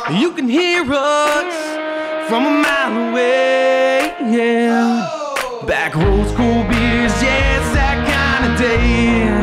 You can hear us from a mile away, yeah. Back road school beers, yeah, it's that kind of day.